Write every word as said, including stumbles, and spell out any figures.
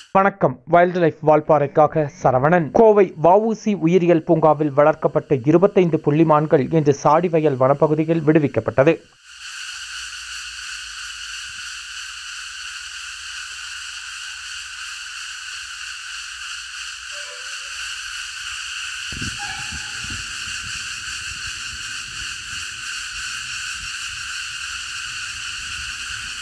வணக்கம். Wild life வால்பாறைக்காக சரவணன். கோவை வஉசி உயிரியல் பூங்காவில் வளர்க்கப்பட்ட இருபத்தைந்து புள்ளிமான்கள் இன்று சாடிவயல் வனப்பகுதியில் விடுவிக்கப்பட்டது.